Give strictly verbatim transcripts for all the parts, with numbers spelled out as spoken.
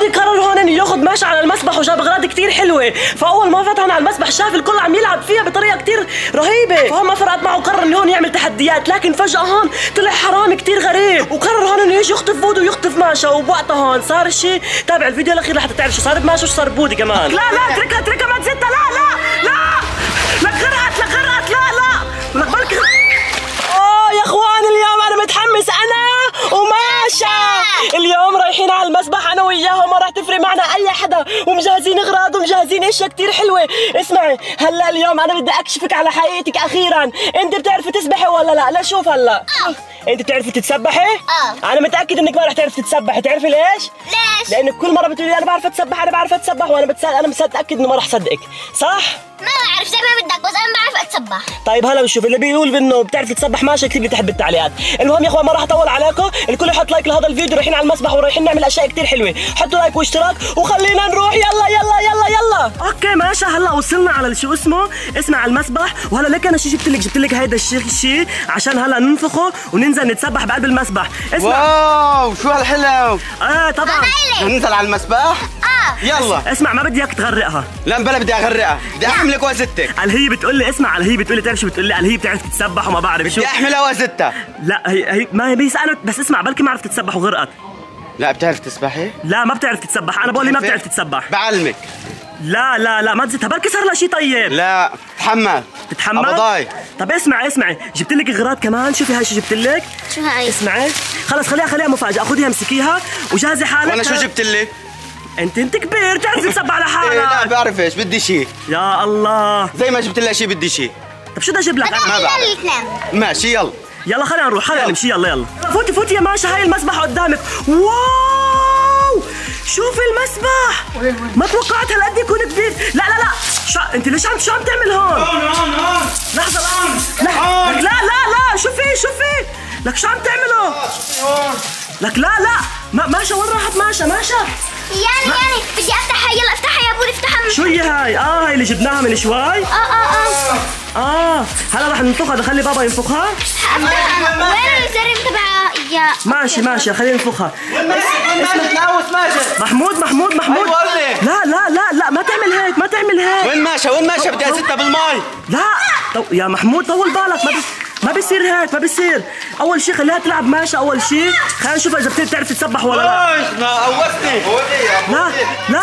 بودي قرر هون انه ياخذ ماشي على المسبح وجاب اغراض كثير حلوه، فاول ما فتحنا على المسبح شاف الكل عم يلعب فيها بطريقه كثير رهيبه، فهون ما فرقت معه وقرر انه هون يعمل تحديات، لكن فجاه هون طلع حرامي كثير غريب وقرر هون انه يجي يخطف بودي ويخطف ماشا، وبوقتها هون صار الشيء. تابع الفيديو الاخير لحتى تعرف شو صار بماشا وشو صار بودي كمان. لا لا اتركها اتركها ما تزتها، لا لا لا لك غرقت لك غرقت لا لا لك بالك. اوه يا اخوان اليوم انا متحمس انا وماشا، اليوم رايحين على المسبح انا وياهم، ما راح تفرق معنا اي حدا، ومجهزين اغراض ومجهزين اشياء كثير حلوه. اسمعي هلا اليوم انا بدي اكشفك على حقيقتك اخيرا، انت بتعرفي تسبحي ولا لا؟ لا شوف هلا اه انت بتعرفي تتسبحي؟ اه انا متاكد انك ما رح تعرفي تتسبحي، تعرفي ليش؟ ليش؟ لانك كل مره بتقولي انا بعرف اتسبح انا بعرف اتسبح، وانا بتسأل انا متاكد انه ما رح صدقك، صح؟ ما بعرف زي ما بدك، بس انا بعرف اتسبح. طيب هلا بنشوف اللي بيقول انه بتعرف تسبح ماشي اكتب لي تحت بالتعليقات. المهم يا اخوان ما راح اطول عليكم، الكل يحط لايك لهذا الفيديو، رايحين على المسبح ورايحين نعمل اشياء كثير حلوه، حطوا لايك واشتراك وخلينا نروح يلا يلا يلا يلا. اوكي ماشي هلا وصلنا على شو اسمه اسمع على المسبح، وهلا لك انا شو جبت لك؟ جبت لك هيدا الشيء الشيء عشان هلا ننفخه وننزل نتسبح بقلب المسبح. اسمع واو شو هالحلو. اه طبعا ننزل على المسبح؟ اه يلا اسمع ما بدي اياك تغرقها. لا بلا بدي اغرقها، بدي احملك وازتك. قال هي بتقول لي اسمع، قال هي بتقول لي تعرف شو بتقول لي؟ قال هي بتعرف تتسبح وما بعرف شو. بدي احملها وازتها. لا هي هي ما هي بيسألوا بس اسمع بلكي ما عرفت تتسبح وغرقت. لا بتعرف تسبحي؟ لا ما بتعرف تتسبح، انا بقول لي ما بتعرف تتسبح. بعلمك. لا لا لا ما تزتها بركي صار لها شيء طيب. لا تتحمل. تتحمل؟ ابضاي. طب اسمعي اسمعي جبت لك اغراض كمان، شوفي هاي شو جبت لك. شو هاي؟ اسمعي خلص خليها خليها مفاجأة، خذيها امسكيها وجهزي حالك. وانا شو جبت لك؟ انت انت كبير تعرف تتسبح على حالك. إيه لا بعرف ايش بدي شيء. يا الله زي ما جبت لها شيء بدي شيء. طب شو بدي اجيب لك؟ ما بعرف. الاثنين ماشي يلا يلا خلينا نروح خلينا نمشي يلا يلا. فوتي فوتي يا ماشا هاي المسبح قدامك. واو شوفي المسبح، ما توقعت هالقد يكون كبير. لا لا لا شو انت ليش عم شو عم تعمل هون؟ هون هون هون لحظة الآن لك لا لا لا شوفي شوفي لك شو عم تعملوا؟ لك لا لا ما ماشا وين راحت ماشا ماشا؟ يعني يعني بدي افتحها، يلا افتحها يا بودي افتحها. شو هي هاي؟ اه هاي اللي جبناها من شوي؟ اه اه اه اه هلا رح ننفخها، بدي اخلي بابا ينفخها؟ وين الزرم تبعها يا ماشي ماشي خلينا ننفخها. وين ماجد؟ ناوس ماجد. محمود محمود محمود أيوة قول لي. لا لا لا لا ما تعمل هيك ما تعمل هيك. وين ماشا وين ماشا؟ بدي ازتها بالماي. لا طو... يا محمود طول بالك، ما بي... ما بيصير هيك ما بيصير. اول شيء خليها تلعب ماشي، اول شيء خلينا نشوف اذا بتعرف تتسبح ولا لا. ايش ما قوستني. لا لا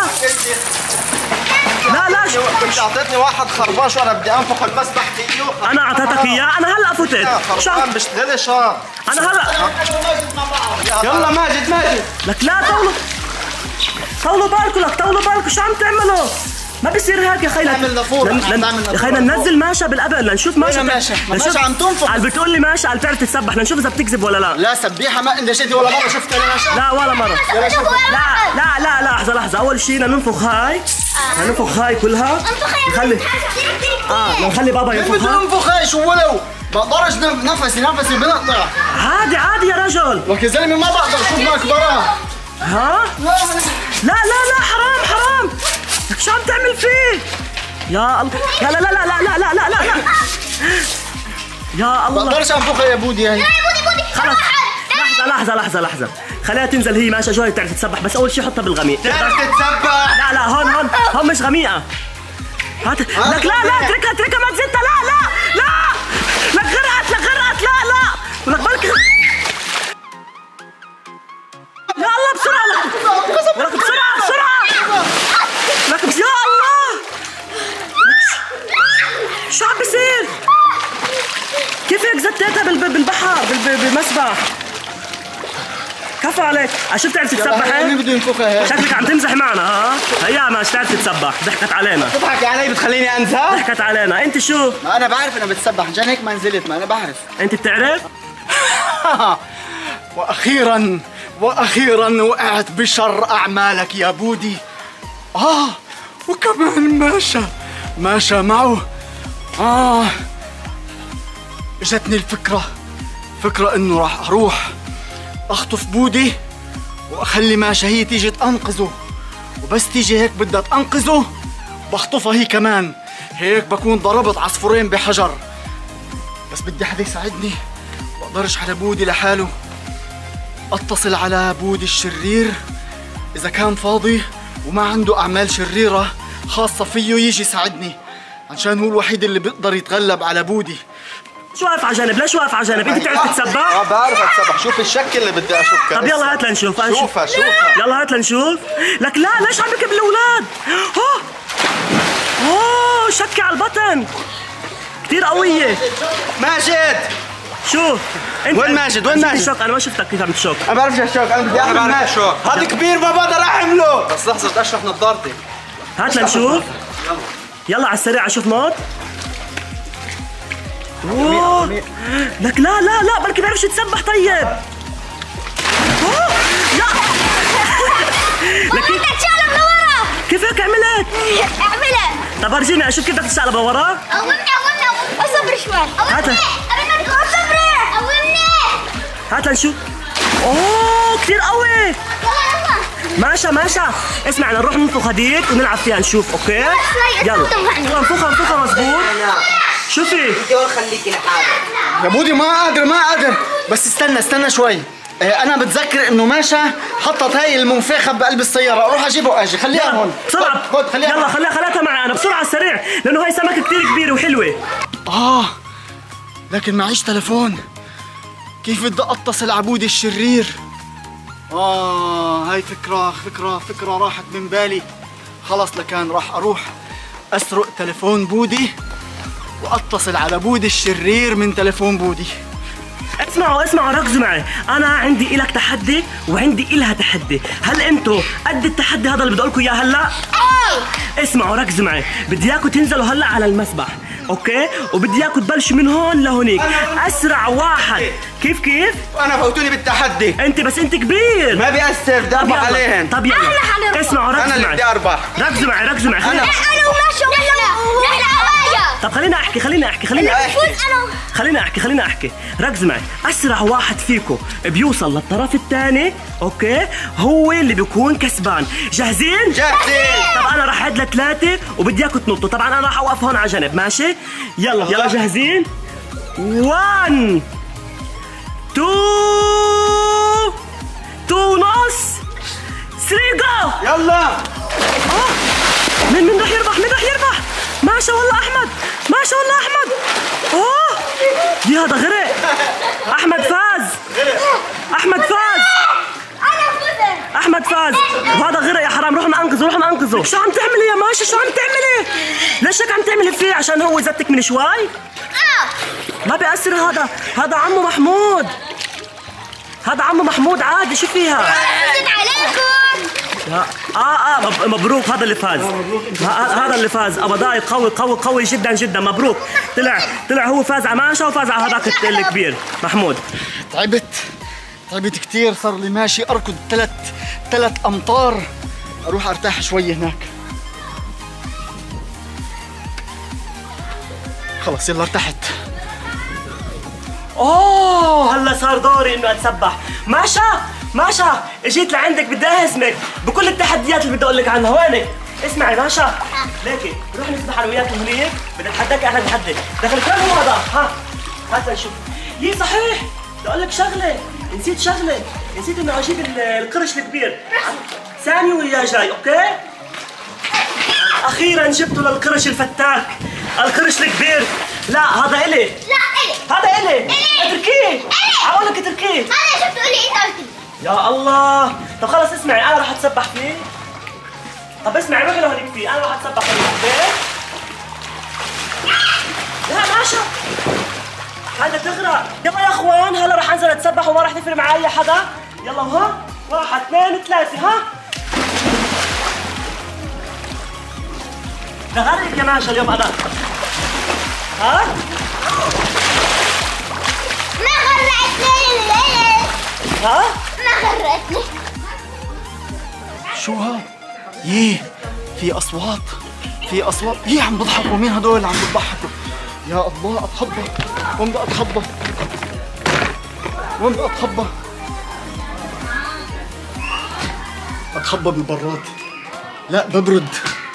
لا لا شو كنت اعطيتني واحد خرباش وانا بدي انفخ المسبح فيه. انا اعطيتك اياه، انا هلا فتت شو خربان بشتغلي شهر. انا هلا. يلا ماجد ماجد. لك لا طولوا طولوا بالكم، لك طولوا بالكم شو عم تعملوا؟ ما بصير هيك يا خي. نعمل نافورة، لن... نعمل لن... يا نافورة. خي ننزل ماشا بالقبل لنشوف ماشا. وين ماشا؟ ما ماشا عم تنفخ. قال بتقول لي ماشا قال بتعرف تتسبح، لنشوف اذا بتكذب ولا لا. لا سبيحة ما اندشيتي ولا مرة شفت انا ماشا؟ لا ولا مرة. يلا شوف لا لا لا لا لحظة لحظة، أول شيء ننفخ هاي ننفخ هاي كلها. انفخ يا نخلي بودي كثير كثير اه نخلي بابا بدي ينفخها. انفخ ايش ولو بقدرش نفسي نفسي بنقطع. عادي عادي يا رجل. لك يا زلمة ما بقدر شوف ما كبرها. ها؟ لا لا لا حرام حرام، لك شو عم تعمل فيه؟ يا الله لا لا لا لا لا لا لا لا لا يا الله. بقدرش انفخها يا بودي هي. يا بودي بودي خلص لحظة لحظة لحظة لحظة خليها تنزل هي ماشي جوي بتعرف تتسبح، بس أول شيء حطها بالغميق. تعرف تتسبح. لا لا هون هون هون مش غميقة. هات لك لا لا اتركها اتركها ما تزتها. لا لا لا لك غرقت لك غرقت لا لا ولك بالك. يا الله بسرعة لك ولك بسرعة بسرعة لك بس يا الله شو عم بصير؟ كيف هيك زتيتها بالبحر بالمسبح؟ كفى عليك، شو بتعرف تتسبح؟ مين بده ينفخها هي؟ شكلك عم تمزح معنا. ها هيا ما بتعرف تتسبح، ضحكت علينا. تضحكي علي بتخليني انسى؟ ضحكت علينا. انت شو؟ ما انا بعرف انا بتسبح عشان هيك ما نزلت، ما انا بعرف. انت بتعرف؟ واخيرا واخيرا وقعت بشر اعمالك يا بودي. اه وكمان ماشا ماشا معه. اه اجتني الفكرة، فكرة انه راح اروح اخطف بودي واخلي ماشا هي تيجي تنقذه، وبس تيجي هيك بدها تنقذه بخطفها هي كمان، هيك بكون ضربت عصفورين بحجر. بس بدي حدا يساعدني، بقدرش على بودي لحاله. اتصل على بودي الشرير اذا كان فاضي وما عنده اعمال شريرة خاصة فيه يجي يساعدني، عشان هو الوحيد اللي بيقدر يتغلب على بودي. شو واقف على جنب؟ ليش واقف على جنب؟ انت بتعرف تتسبح؟ اه بعرف اتسبح، شوف الشكل اللي بدي اشوفها. طب يلا هات لنشوف. شوفها شوفها يلا هات لنشوف. لك لا، ليش عم بكب الاولاد؟ اوه اوه شكي على البطن كثير قوية. ماجد شو؟ انت وين ماجد؟ وين ماجد؟ الشوك، انا ما شفتك كيف عم تشوك. انا بعرفش الشوك، انا بدي اعمل بعرف ماجد. الشوك. هذا كبير ما بقدر احمله. بس لحظة بدي اشرح نظارتي. هات لنشوف. يلا على السريع اشوف موت. اوه لك لا لا لا، بركي بيعرفش يتسبح. طيب اوه لا لك بدك تشقلب لورا. كيف هيك عملت؟ اعملها. طب ارجيني اشوف كيف بدك تشقلب لورا. قومني قومني اصبر شوي. هات. قومني قبل ما تكون صبري. قومني. هات لنشوف. اوه كثير قوي. يلا يلا. ماشا ماشا، اسمع نروح ننفخ هديك ونلعب فيها نشوف. اوكي يلا انفخها انفخها مزبوط. شوفي دول خليكي لحالك. يا بودي ما قادر ما قادر، بس استنى استنى شوي. اه انا بتذكر انه ماشا حطت هاي المنفخه بقلب السياره، اروح اجيبه واجي. خليها هون بسرعة. خد خليها. يلا خليها خليها معي انا بسرعة السريع، لانه هاي سمكة كثير كبيرة وحلوة. اه لكن معيش تلفون، كيف بدي اتصل على بودي الشرير؟ اه هاي فكرة فكرة فكرة راحت من بالي. خلص لكان راح اروح اسرق تلفون بودي واتصل على بودي الشرير من تلفون بودي. اسمعوا اسمعوا ركزوا معي، انا عندي إلك تحدي وعندي إلها تحدي. هل انتوا قد التحدي هذا اللي بدي اقول لكم اياه هلا؟ اسمعوا ركزوا معي، بدي اياكم تنزلوا هلا على المسبح، اوكي؟ وبدي اياكم تبلشوا من هون لهونيك، اسرع واحد. كيف كيف؟ وانا فوتوني بالتحدي. انت بس انت كبير ما بيأثر، بدي طب اربح يلا. عليهن. طب يلا حنربح. اسمعوا انا ركزوا اللي معي بدي اربح. ركزوا معي ركزوا معي خلينا. انا وماشي نحن نحن عوايا. طب خلينا احكي خلينا احكي خلينا احكي فوز انا. خلينا احكي خلينا احكي ركزوا معي. اسرع واحد فيكم بيوصل للطرف الثاني، اوكي، هو اللي بيكون كسبان. جاهزين؟ جاهزين. طب انا راح اعد لثلاثه وبدي اياكم تنطوا. طبعا انا راح اوقف هون على جنب، ماشي؟ يلا يلا جاهزين؟ واحد تو تو ونص ثلاثة جو. يلا مين مين راح يربح؟ مين راح يربح؟ ما شاء الله احمد، ما شاء الله احمد. اوه يا هذا غرق. احمد فاز. احمد فاز. انا فزت. احمد فاز وهذا غرق يا حرام. روح ننقذه روح ننقذه. شو عم تعملي يا ماشا؟ شو عم تعملي؟ ليش هيك عم تعملي فيه؟ عشان هو زتك من شوي؟ اه. ما بيأثر. هذا هذا عمو محمود، هذا عمو محمود عادي. شو فيها؟ فزت عليكم. اه اه مب- مبروك. هذا اللي فاز. ه- هذا اللي فاز. ابضاي قوي قوي قوي جدا جدا. مبروك. طلع طلع هو فاز على ماشا وفاز على هذاك الكبير محمود. تعبت تعبت كثير، صار لي ماشي اركض ثلاث ثلاث امتار. اروح ارتاح شوي هناك. خلص يلا ارتحت. اوه هلا صار دوري انه اتسبح. ماشا ماشا اجيت لعندك بدي اهزمك بكل التحديات اللي بدي اقول لك عنها. وينك؟ اسمعي ماشا، ليكي روح نسبح انا وياك هنيك. بدي اتحداك احلى تحدي. دخل كم هو هذا؟ ها هات نشوف. يي صحيح بدي اقول لك شغله، نسيت شغله، نسيت انه اجيب ال- القرش الكبير. ثانية وياه جاي، اوكي؟ اخيرا جبته للقرش الفتاك، القرش الكبير. لا هذا الي. لا الي. هذا الي. إلي. اتركيه. إلي. عقول لك اتركيه. انا شفت لي انت قلت لي. يا الله. طب خلص اسمعي، انا راح اتسبح فيه. طب اسمعي روحي لهونيك فيه، انا راح اتسبح فيه، اوكي؟ لا ماشا هذا تغرق. يلا يا اخوان هلا راح انزل اتسبح وما راح تفرق معي اي حدا. يلا ها واحد اثنين ثلاثة. ها تغرق يا ماشا اليوم انا. ها ما غرقتني الليل. ها ما غرقتني. شو هاد؟ ييه في اصوات في اصوات. ييه عم بضحكوا. مين هدول اللي عم بضحكوا؟ يا الله اتخبى. وين بدي اتخبى؟ وين بدي اتخبى؟ اتخبى بالبراد. لا ببرد.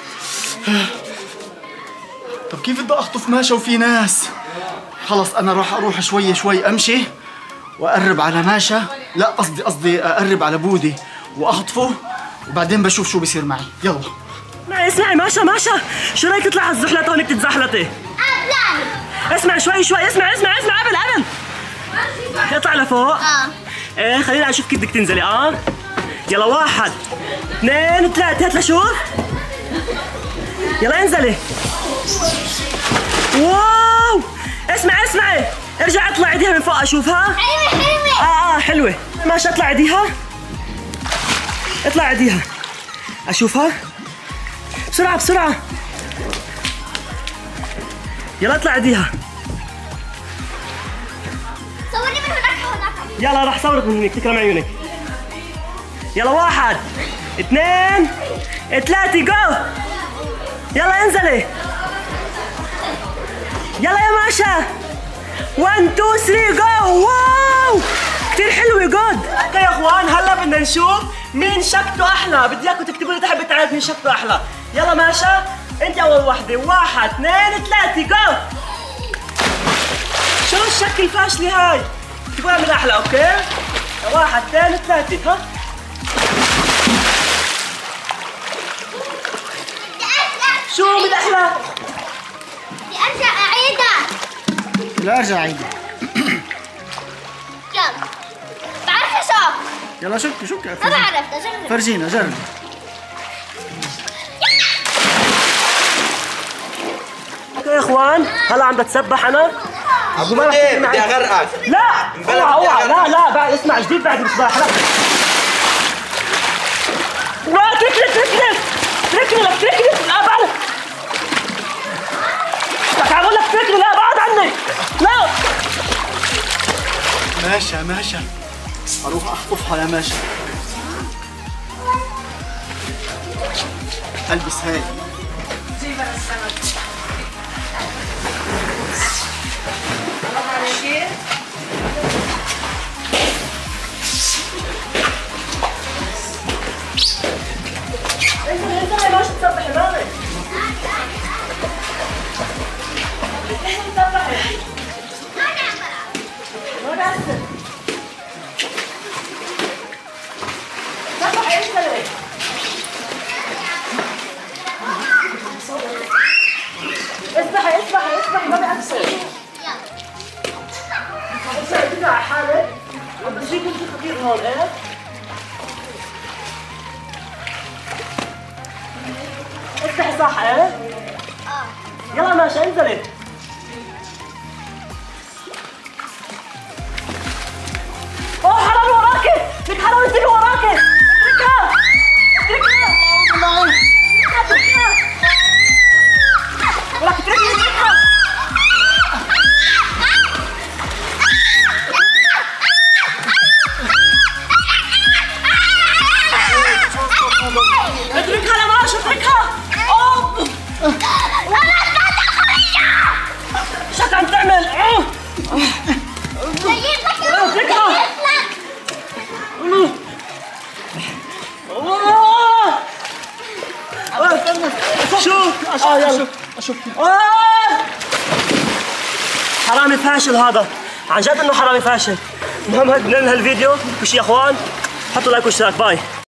طب كيف بدي اخطف ماشا وفي ناس؟ خلص انا راح اروح شوي شوي امشي واقرب على ماشا. لا قصدي قصدي اقرب على بودي واخطفه وبعدين بشوف شو بصير معي. يلا. ما اسمعي ماشا ماشا، شو رايك تطلع على الزحلطة هونيك تتزحلطي؟ اسمع شوي شوي، اسمع اسمع اسمع قبل قبل. اطلع لفوق. اه ايه خليني اشوف كيف بدك تنزلي. اه يلا واحد اثنين ثلاثة، هات لشوف. يلا انزلي. واو اسمعي اسمعي، ارجع اطلع ايديها من فوق اشوفها. حلوة حلوة. اه اه حلوة. ماشي اطلع ايديها، اطلع ايديها اشوفها بسرعة بسرعة. يلا اطلع ايديها. صورني من هناك هناك. يلا راح صورك من هناك، تكرم عيونك. يلا واحد اثنين ثلاثة جو. يلا انزلي. يلا يا ماشا. واحد اثنين ثلاثة جو. واو كثير حلوة جود. اوكي يا اخوان، هلا بدنا نشوف مين شكته احلى. بدي اياكم تكتبوا لي تحت بالتعليقات مين شكته احلى. يلا ماشا انت اول وحدة. واحد اثنين ثلاثة جو. شو الشكل الفاشلة هاي؟ اكتبوا لي من احلى. اوكي واحد اثنين ثلاثة. ها بدي ارجع. شو من احلى؟ بدي ارجع اعيدها. لا ارجع عيدي. يلا بعرف شو. يلا شك شك. ما بعرف اجرب. فرجينا جرب. اوكي يا اخوان، هلا عم بتسبح انا. ابو بدي بدي اغرقك. لا اوعى اوعى، لا لا بعد اسمع جديد بعد السباحه. لا لا تركني تركني تركني لك تركني. لا بعد لك عم بقول لك تركني. لا بعد عني. لا ماشا ماشا، اروح اخطفها يا ماشا. البس هاي. انت انت ماشي تسبح مالك. انت تسبحي ما بأسف. سبحي انت ليه؟ اسبحي اسبحي اسبحي ما بأسف. اسمعي كده على حالك. عم بجيك انت خطير هون. ايه افتحي صح. ايه يلا ماشي انزلي. اوه حرامي وراكي. لك حرامي تيجي وراكي. اتركها اتركها اتركها. ولك اتركني اتركها. اتركها يا ماشي اتركها. اوه شو عم تعمل؟ اتركها. شو اه يلا اشوف. حرامي فاشل هذا، عن جد انه حرامي فاشل. المهم بدنا ننهي الفيديو. وش يا اخوان، حطوا لايك واشتراك. باي.